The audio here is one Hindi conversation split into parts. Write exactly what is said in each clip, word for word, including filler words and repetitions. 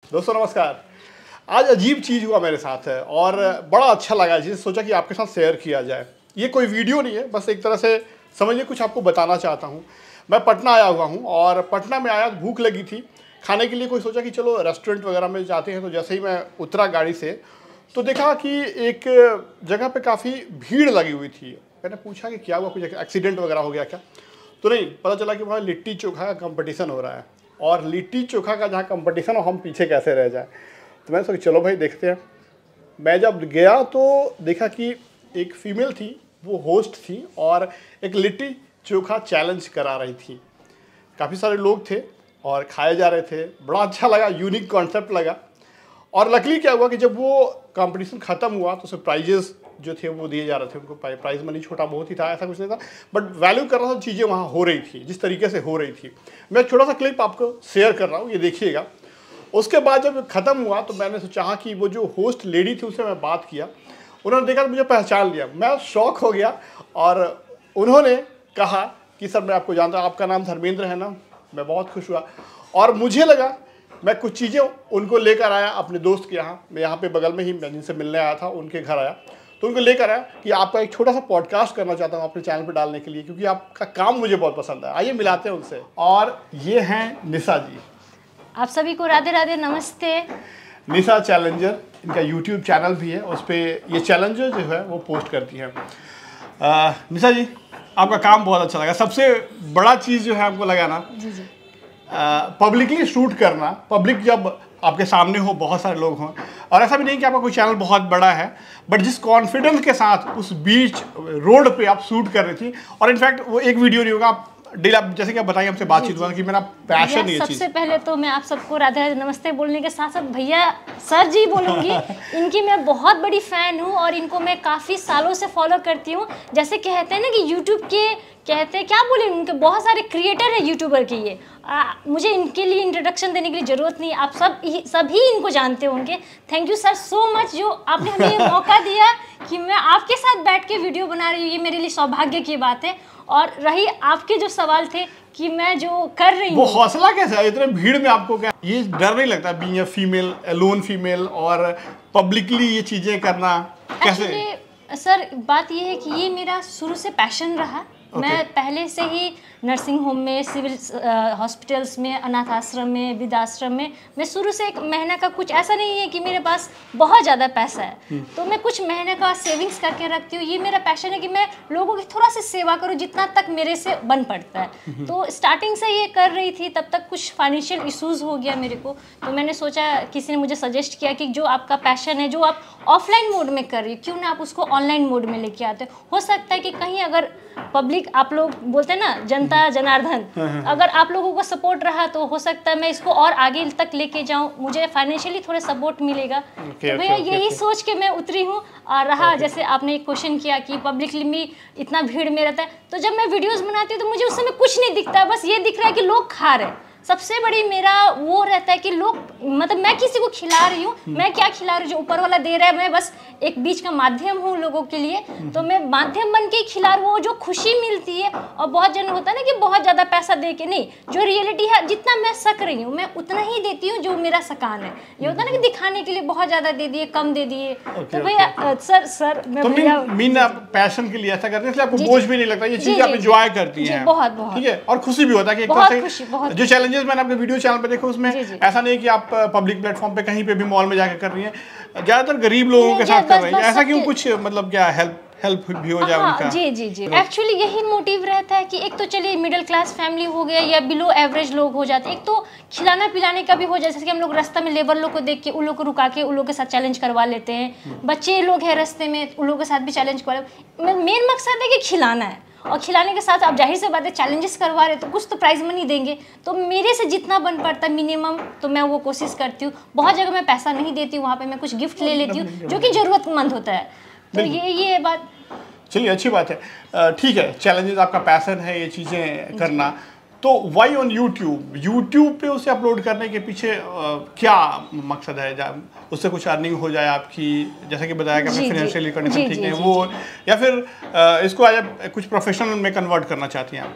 दोस्तों नमस्कार। आज अजीब चीज़ हुआ मेरे साथ है और बड़ा अच्छा लगा, जिसे सोचा कि आपके साथ शेयर किया जाए। ये कोई वीडियो नहीं है, बस एक तरह से समझिए कुछ आपको बताना चाहता हूँ। मैं पटना आया हुआ हूँ और पटना में आया, भूख लगी थी खाने के लिए। कोई सोचा कि चलो रेस्टोरेंट वगैरह में जाते हैं। तो जैसे ही मैं उतरा गाड़ी से तो देखा कि एक जगह पे काफ़ी भीड़ लगी हुई थी। मैंने पूछा कि क्या हुआ, कुछ एक्सीडेंट वगैरह हो गया क्या? तो नहीं, पता चला कि वहाँ लिट्टी चोखा का कंपटीशन हो रहा है और लिट्टी चोखा का जहाँ कंपटीशन हो, हम पीछे कैसे रह जाए। तो मैंने सोचा चलो भाई देखते हैं। मैं जब गया तो देखा कि एक फीमेल थी, वो होस्ट थी और एक लिट्टी चोखा चैलेंज करा रही थी। काफ़ी सारे लोग थे और खाए जा रहे थे। बड़ा अच्छा लगा, यूनिक कॉन्सेप्ट लगा। और लकली क्या हुआ कि जब वो कंपटीशन ख़त्म हुआ तो सरप्राइजेस जो थे वो दिए जा रहे थे उनको। प्राइज मनी छोटा बहुत ही था, ऐसा कुछ नहीं था, बट वैल्यू कर रहा था, चीज़ें वहाँ हो रही थी जिस तरीके से हो रही थी। मैं छोटा सा क्लिप आपको शेयर कर रहा हूँ, ये देखिएगा। उसके बाद जब ख़त्म हुआ तो मैंने सोचा कि वो जो होस्ट लेडी थी उससे मैं बात किया। उन्होंने देखा तो मुझे पहचान लिया। मैं शॉक हो गया और उन्होंने कहा कि सर मैं आपको जानता हूँ, आपका नाम धर्मेंद्र है ना। मैं बहुत खुश हुआ और मुझे लगा मैं कुछ चीज़ें उनको लेकर आया अपने दोस्त के यहाँ। मैं यहाँ पे बगल में ही, मैं जिनसे मिलने आया था उनके घर आया तो उनको लेकर आया कि आपका एक छोटा सा पॉडकास्ट करना चाहता हूँ अपने चैनल पर डालने के लिए, क्योंकि आपका काम मुझे बहुत पसंद है। आइए मिलाते हैं उनसे। और ये हैं निशा जी। आप सभी को राधे राधे, नमस्ते। निशा चैलेंजर, इनका यूट्यूब चैनल भी है, उस पर ये चैलेंजर जो है वो पोस्ट करती हैं। निशा जी, आपका काम बहुत अच्छा लगा। सबसे बड़ा चीज़ जो है आपको लगा ना, जी जी, पब्लिकली शूट करना। पब्लिक जब आपके सामने हो, बहुत सारे लोग हों, और ऐसा भी नहीं कि आपका कोई चैनल बहुत बड़ा है, बट जिस कॉन्फिडेंस के साथ उस बीच रोड पे आप शूट कर रही थी। और इनफैक्ट वो एक वीडियो नहीं होगा, आप डेली आप जैसे कि आप बताइए, हमसे बातचीत हुआ कि मेरा पैशन ये चीज़। सबसे पहले तो मैं आप सबको राधे राधे नमस्ते बोलने के साथ साथ भैया सर जी बोलूँगी। इनकी मैं बहुत बड़ी फ़ैन हूँ और इनको मैं काफ़ी सालों से फॉलो करती हूँ। जैसे कहते हैं ना कि यूट्यूब के कहते हैं, क्या बोले, उनके बहुत सारे क्रिएटर हैं यूट्यूबर के। ये आ, मुझे इनके लिए इंट्रोडक्शन देने के लिए ज़रूरत नहीं, आप सब सभी इनको जानते होंगे। Thank you sir so much, जो आपने हमें ये मौका दिया कि मैं आपके साथ बैठ के वीडियो बना रही हूँ। ये मेरे लिए सौभाग्य की बात है। और रही आपके जो सवाल थे कि मैं जो कर रही हूँ, वो हौसला कैसा है इतने भीड़ में? आपको क्या ये डर नहीं लगता being a female, alone female, और पब्लिकली ये चीजें करना कैसे? एक्चुअली सर बात ये है कि ये मेरा शुरू से पैशन रहा। okay. मैं पहले से ही नर्सिंग होम में, सिविल हॉस्पिटल्स में, अनाथ आश्रम में, वृद्धाश्रम में, मैं शुरू से एक महीने का, कुछ ऐसा नहीं है कि मेरे पास बहुत ज़्यादा पैसा है तो मैं कुछ महीने का सेविंग्स करके रखती हूँ। ये मेरा पैशन है कि मैं लोगों की थोड़ा सा सेवा करूँ जितना तक मेरे से बन पड़ता है। तो स्टार्टिंग से ये कर रही थी, तब तक कुछ फाइनेंशियल इशूज़ हो गया मेरे को। तो मैंने सोचा, किसी ने मुझे सजेस्ट किया कि जो आपका पैशन है, जो आप ऑफलाइन मोड में कर रही हो, क्यों ना आप उसको ऑनलाइन मोड में लेके आते हो सकता है कि कहीं अगर पब्लिक, आप लोग बोलते हैं ना जनता जनार्दन, अगर आप लोगों को सपोर्ट रहा तो हो सकता है मैं इसको और आगे तक लेके जाऊं, मुझे फाइनेंशियली थोड़ा सपोर्ट मिलेगा। okay, तो भैया okay, यही okay. सोच के मैं उतरी हूँ। और रहा okay. जैसे आपने एक क्वेश्चन किया कि पब्लिकली में इतना भीड़ में रहता है, तो जब मैं वीडियोस बनाती हूँ तो मुझे उस समय कुछ नहीं दिखता, बस ये दिख रहा है कि लोग खा रहे हैं। सबसे बड़ी मेरा वो रहता है कि लोग, मतलब मैं किसी को खिला रही हूँ, मैं क्या खिला रही हूँ, जो ऊपर वाला दे रहा है, मैं बस एक बीच का माध्यम हूँ लोगों के लिए। तो मैं माध्यम बन के ही खिला रही हूँ, वो जो खुशी मिलती है। और बहुत जन होता है ना कि बहुत ज़्यादा पैसा दे के नहीं, जो रियलिटी है, जितना मैं सक रही हूँ मैं उतना ही देती हूँ जो मेरा सकान है। ये होता है ना कि दिखाने के लिए बहुत ज़्यादा दे दिए, कम दे दिए। तो भैया सर सर मैं मीन आप पैशन के लिए ऐसा करते हैं, इसलिए आपको बोझ भी नहीं लगता, ये चीज़ आप एंजॉय करती हैं। बहुत बहुत ठीक है, और खुशी भी होता है कि जो चैलेंज मैंने अपने वीडियो चैनल पे देखो, उसमें जी जी। ऐसा नहीं है कि आप पब्लिक प्लेटफॉर्म पे कहीं पे भी मॉल में जाकर कर रही हैं, ज्यादातर गरीब लोगों के साथ कर रही हैं। ऐसा क्यों, कुछ मतलब क्या हेल्प हेल्प भी हो जाए उनका? जी जी जी, एक्चुअली यही मोटिव रहता है कि एक तो चलिए मिडिल क्लास फैमिली हो गया या बिलो एवरेज लोग हो जाते हैं, एक तो खिलाना पिलाने का भी हो जाए। जैसे कि हम लोग रास्ता में लेबर लोग को देख के उन लोग को रुका के उन लोग के साथ चैलेंज करवा लेते हैं। बच्चे लोग हैं रास्ते में, उन लोगों के साथ भी चैलेंज करवा। मेन मकसद है कि खिलाना है, और खिलाने के साथ आप जाहिर से बात है चैलेंजेस करवा रहे तो कुछ तो प्राइज मनी देंगे। तो मेरे से जितना बन पड़ता है मिनिमम, तो मैं वो कोशिश करती हूँ। बहुत जगह मैं पैसा नहीं देती हूँ, वहाँ पे मैं कुछ गिफ्ट ले लेती हूँ जो कि ज़रूरतमंद होता है। तो ये ये बात, चलिए अच्छी बात है, ठीक है। चैलेंजेस आपका पैशन है, ये चीज़ें करना। तो वाई ऑन यूट्यूब, यूट्यूब पे उसे अपलोड करने के पीछे आ, क्या मकसद है? उससे कुछ अर्निंग हो जाए आपकी, जैसे कि बताया कि अपने फाइनेंशियली कंडीशन ठीक है वो, या फिर आ, इसको आज कुछ प्रोफेशनल में कन्वर्ट करना चाहती हैं आप?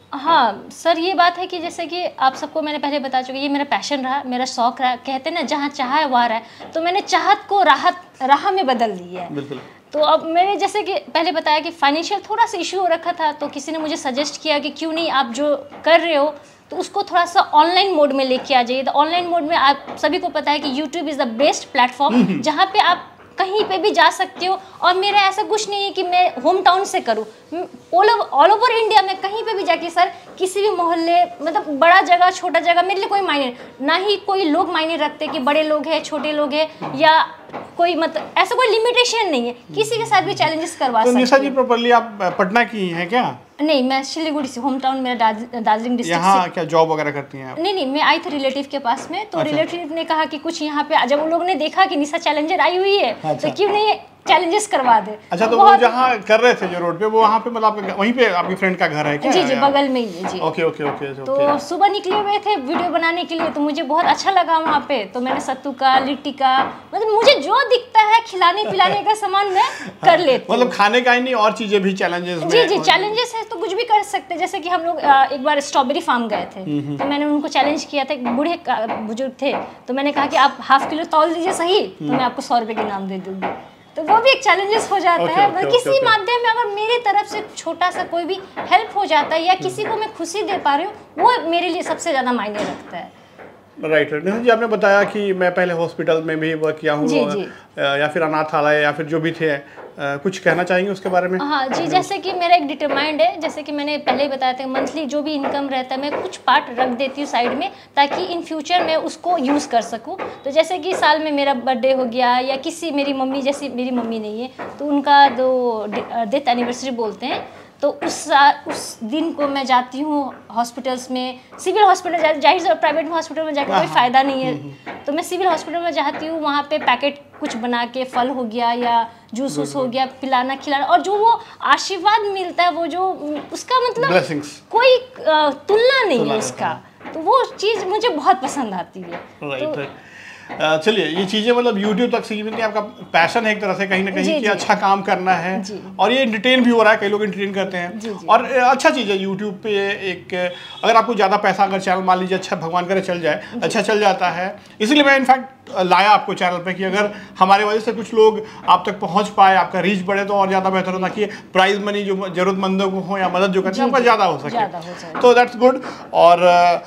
हाँ सर, ये बात है कि जैसे कि आप सबको मैंने पहले बता चुकी, ये मेरा पैशन रहा, मेरा शौक रहा। कहते हैं ना, जहाँ चाह है वहाँ रहा, तो मैंने चाहत को राहत राह में बदल दी है। बिल्कुल। तो अब मैंने जैसे कि पहले बताया कि फाइनेंशियल थोड़ा सा इशू हो रखा था, तो किसी ने मुझे सजेस्ट किया कि क्यों नहीं आप जो कर रहे हो तो उसको थोड़ा सा ऑनलाइन मोड में लेके आ जाइए। तो ऑनलाइन मोड में आप सभी को पता है कि YouTube is the best platform, जहाँ पे आप कहीं पे भी जा सकते हो। और मेरा ऐसा कुछ नहीं है कि मैं होम टाउन से करूँ, ऑल ऑल ओवर इंडिया में कहीं पे भी जाके सर, किसी भी मोहल्ले, मतलब बड़ा जगह छोटा जगह, मेरे लिए कोई मायने ना ही कोई लोग मायने रखते कि बड़े लोग हैं छोटे लोग हैं, या कोई मतलब ऐसा कोई लिमिटेशन नहीं है, किसी के साथ भी चैलेंजेस करवा सकते हैं। तो निशा जी प्रॉपर्ली आप पटना की हैं क्या? नहीं, मैं सिलीगुड़ी से, होम टाउन मेरा दार्जिलिंग डिस्ट्रिक्ट से। यहाँ क्या जॉब वगैरह करती हैं आप? नहीं नहीं, मैं आई थी रिलेटिव के पास में, तो अच्छा। रिलेटिव ने कहा कि कुछ यहाँ पे, जब उन लोगों ने देखा कि निशा चैलेंजर आई हुई है, अच्छा। तो क्यों नहीं चैलेंजेस करवा दे। अच्छा, तो वो जहाँ कर रहे थे जो रोड पे, वो वहाँ पे मतलब वहीं पे आपकी फ्रेंड का घर है क्या? जी जी, बगल में ही है जी। Okay okay okay. तो सुबह निकले हुए थे वीडियो बनाने के लिए, तो मुझे बहुत अच्छा लगा वहाँ पे। तो मैंने सत्तू का, लिट्टी का, मतलब मुझे जो दिखता है खिलाने पिलाने का सामान मैं कर लेती। मतलब खाने का ही नहीं, और चीजें भी चैलेंजेस में? जी जी, चैलेंजेस है तो कुछ भी कर सकते हैं। जैसे कि हम लोग एक बार स्ट्रॉबेरी फार्म गए थे, तो मैंने उनको चैलेंज किया था, बूढ़े बुजुर्ग थे, तो मैंने कहा कि आप हाफ किलो तौल दीजिए सही, तो मैं आपको सौ रुपये के नाम दे दूँगी। तो वो भी एक चैलेंजेस हो जाता okay, है। okay, किसी okay, माध्यम में अगर मेरे तरफ से छोटा सा कोई भी हेल्प हो जाता है, या किसी को मैं खुशी दे पा रही हूँ, वो मेरे लिए सबसे ज़्यादा मायने रखता है। Right right, right. जी, आपने बताया कि मैं पहले हॉस्पिटल में भी वर्क किया हूँ, या फिर अनाथालय, या फिर जो भी थे, आ, कुछ कहना चाहेंगे उसके बारे में? हाँ जी, जैसे कि मेरा एक डिटरमाइंड है, जैसे कि मैंने पहले ही बताया था, मंथली जो भी इनकम रहता है मैं कुछ पार्ट रख देती हूँ साइड में, ताकि इन फ्यूचर मैं उसको यूज़ कर सकूँ। तो जैसे कि साल में मेरा बर्थडे हो गया, या किसी, मेरी मम्मी जैसी, मेरी मम्मी नहीं है तो उनका जो डेथ एनिवर्सरी बोलते हैं, तो उस उस दिन को मैं जाती हूँ हॉस्पिटल्स में, सिविल हॉस्पिटल, जाहिर से प्राइवेट हॉस्पिटल में जाकर कोई फ़ायदा नहीं है, तो मैं सिविल हॉस्पिटल में जाती हूँ, वहाँ पे पैकेट कुछ बना के, फल हो गया या जूस वूस हो गया, पिलाना खिलाना, और जो वो आशीर्वाद मिलता है, वो जो उसका मतलब कोई तुलना नहीं है उसका, तो वो चीज़ मुझे बहुत पसंद आती है। तो चलिए, ये चीज़ें मतलब यूट्यूब तक सीमित नहीं, आपका पैशन है एक तरह से कहीं ना कहीं कि अच्छा काम करना है, और ये एंटरटेन भी हो रहा है, कई लोग एंटरटेन करते हैं, जी, जी। और अच्छा चीज़ है यूट्यूब पे। एक अगर आपको ज़्यादा पैसा, अगर चैनल मान लीजिए अच्छा भगवान करे चल जाए, अच्छा चल जाता है, इसलिए मैं इनफैक्ट लाया आपको चैनल पे कि अगर हमारे वजह से कुछ लोग आप तक पहुंच पाए, आपका रीच बढ़े, तो और ज़्यादा बेहतर होता कि प्राइज मनी जो ज़रूरतमंदों को हो या मदद जो करते हैं आपका ज़्यादा हो सके, तो दैट्स गुड। और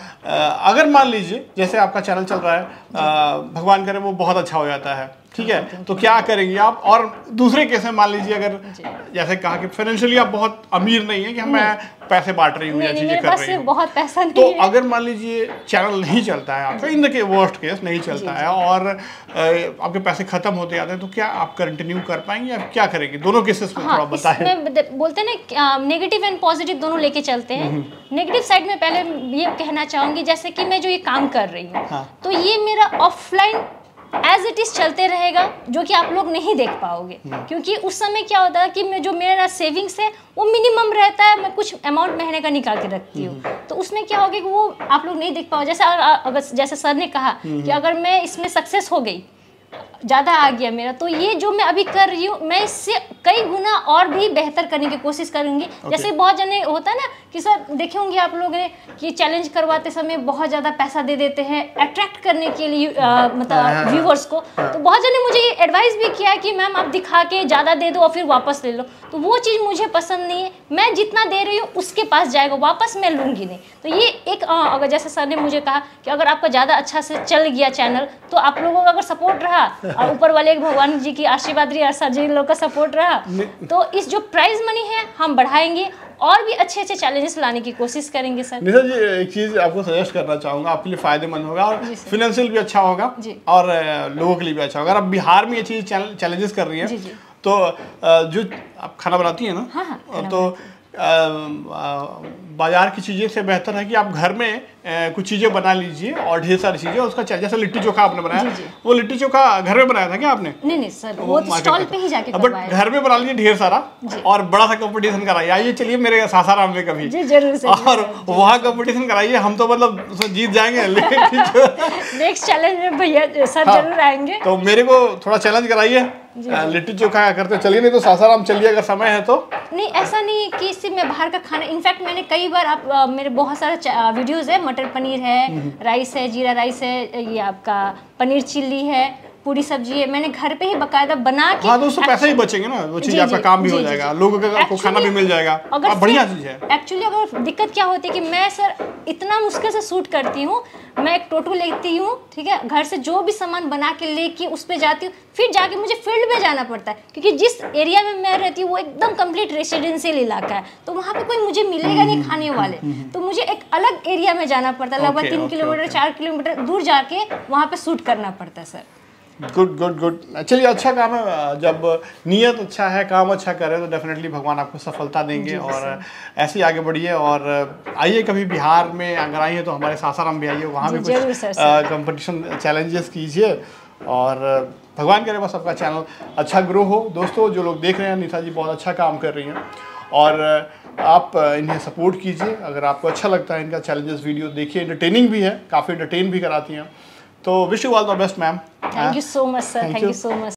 अगर मान लीजिए जैसे आपका चैनल चल रहा है, भगवान करे वो बहुत अच्छा हो जाता है, ठीक है, तो क्या करेंगे आप? और दूसरे केस में मान लीजिए अगर जैसे कहा कि फाइनेंशियली आप बहुत अमीर नहीं है कि मैं पैसे बांट रही हूँ या चीजें कर रही हूँ, बहुत पैसा नहीं तो है। अगर मान लीजिए चैनल नहीं चलता है आपका, इन द वर्स्ट केस नहीं चलता है, और आपके पैसे खत्म होते जाते हैं, तो क्या आप कंटिन्यू कर पाएंगे या क्या करेंगे? दोनों केसेस में थोड़ा बताएं। बोलते हैं ना, नेगेटिव एंड पॉजिटिव दोनों लेके चलते हैं। नेगेटिव साइड में पहले ये कहना चाहूंगी, जैसे कि मैं जो ये काम कर रही हूँ, तो ये मेरा ऑफलाइन एज इट इज़ चलते रहेगा, जो कि आप लोग नहीं देख पाओगे, क्योंकि उस समय क्या होता है कि मैं जो मेरा सेविंग्स है वो मिनिमम रहता है, मैं कुछ अमाउंट महीने का निकाल के रखती हूँ, तो उसमें क्या होगा कि वो आप लोग नहीं देख पाओगे। जैसे अगर जैसे सर ने कहा कि अगर मैं इसमें सक्सेस हो गई, ज़्यादा आ गया मेरा, तो ये जो मैं अभी कर रही हूँ, मैं इससे कई गुना और भी बेहतर करने की कोशिश करूँगी। okay. जैसे बहुत जने होता है ना कि सर देखे होंगे आप लोग ने कि चैलेंज करवाते समय बहुत ज़्यादा पैसा दे देते हैं अट्रैक्ट करने के लिए, मतलब व्यूवर्स को, तो बहुत जने मुझे ये एडवाइस भी किया कि मैम आप दिखा के ज़्यादा दे दो और फिर वापस ले लो, तो वो चीज़ मुझे पसंद नहीं है। मैं जितना दे रही हूँ उसके पास जाएगा, वापस मैं लूँगी नहीं। तो ये एक अगर जैसे सर ने मुझे कहा कि अगर आपका ज़्यादा अच्छा से चल गया चैनल, तो आप लोगों का अगर सपोर्ट रहा और ऊपर वाले भगवान जी की आशीर्वाद रही, अर्षा जी लोग का सपोर्ट रहा, तो इस जो प्राइज मनी है हम बढ़ाएंगे और भी अच्छे अच्छे चैलेंजेस लाने की कोशिश करेंगे। सर निशा जी, एक चीज़ आपको सजेस्ट करना चाहूँगा, आपके लिए फ़ायदेमंद होगा और फिनेंशियल भी अच्छा होगा और लोगों के लिए भी अच्छा होगा। अगर आप बिहार में ये चीज़ चैलेंजेस कर रही हैं, तो जो आप खाना बनाती हैं ना, हाँ हाँ, तो बाजार की चीज़ें से बेहतर है कि आप घर में ए, कुछ चीज़ें बना लीजिए और ढेर सारी चीज़ें उसका, जैसे लिट्टी चोखा आपने बनाया, जी जी। वो लिट्टी चोखा घर में बनाया था क्या आपने? नहीं नहीं सर, वो तो स्टॉल पे ही जाके करवाया। बट घर में बना लीजिए ढेर सारा और बड़ा सा कंपटीशन कराइए। आइए चलिए मेरे सासाराम में कभी, जी जरूर सर, और वहाँ कंपटीशन कराइए, हम तो मतलब जीत जाएंगे। नेक्स्ट चैलेंज में भैया सर जरूर आएंगे, तो मेरे को थोड़ा चैलेंज कराइए, लिट्टी चोखा करते चलिए, नहीं तो सासाराम चलिए अगर समय है तो। नहीं ऐसा नहीं कि इससे मैं बाहर का खाना, इनफैक्ट मैंने कई कई बार आप अ, मेरे बहुत सारे वीडियोस है, मटर पनीर है, राइस है, जीरा राइस है, ये आपका पनीर चिल्ली है, पूरी सब्जी है, मैंने घर पे ही बकायदा बना के। हाँ दोस्तों, पैसे ही बचेंगे ना, वो चीज़ आपका काम भी हो जाएगा, लोगों को खाना भी मिल जाएगा, अगर बढ़िया चीज़ है। एक्चुअली अगर दिक्कत क्या होती है कि मैं सर इतना मुश्किल से शूट करती हूँ, मैं एक टोटो लेती हूँ, ठीक है, घर से जो भी सामान बना के लेके उस पर जाती हूँ, फिर जाके मुझे फील्ड में जाना पड़ता है, क्योंकि जिस एरिया में मैं रहती हूँ वो एकदम कंप्लीट रेसिडेंशियल इलाका है, तो वहाँ पे कोई मुझे मिलेगा नहीं खाने वाले, तो मुझे एक अलग एरिया में जाना पड़ता है, लगभग तीन किलोमीटर चार किलोमीटर दूर जाके वहाँ पे शूट करना पड़ता है सर। गुड गुड गुड, चलिए अच्छा काम है, जब नीयत अच्छा है, काम अच्छा करे तो डेफिनेटली भगवान आपको सफलता देंगे, और ऐसे ही आगे बढ़िए। और आइए कभी बिहार में अगर आइए तो हमारे सासाराम भी आइए, वहाँ भी कुछ कंपटीशन चैलेंजेस कीजिए, और भगवान करे बस आपका चैनल अच्छा ग्रो हो। दोस्तों जो लोग देख रहे हैं, नीता जी बहुत अच्छा काम कर रही हैं, और आप इन्हें सपोर्ट कीजिए। अगर आपको अच्छा लगता है इनका चैलेंजेस वीडियो देखिए, एंटरटेनिंग भी है, काफ़ी एंटरटेन भी कराती हैं। तो wish you all the best ma'am. Thank you so much sir, thank you so much.